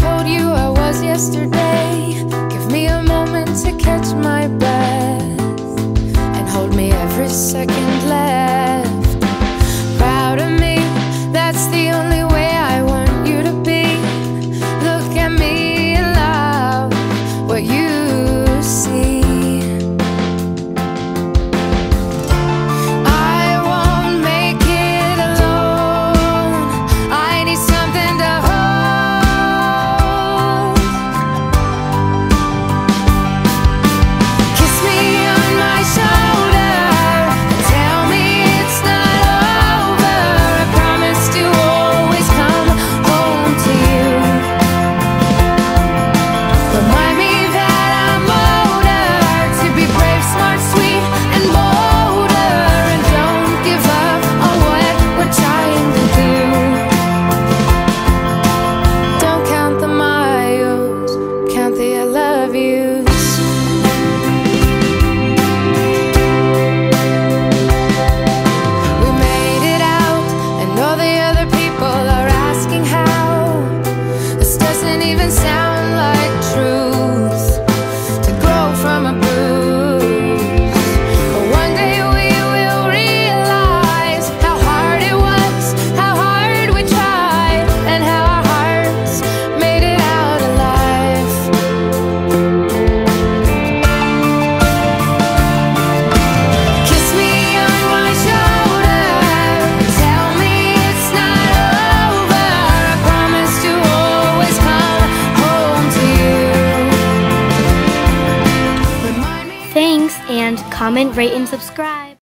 told you I was yesterday. Give me a moment to catch my breath and hold me every second left. Proud of me, that's the only way I want you to be. Look at me and love what you see. Even sound like truth to grow from a bruise. But one day we will realize how hard it was, how hard we tried, and how our hearts made it out alive. Kiss me on my shoulder, tell me it's not over. I promise to always come. Thanks, and comment, rate, and subscribe.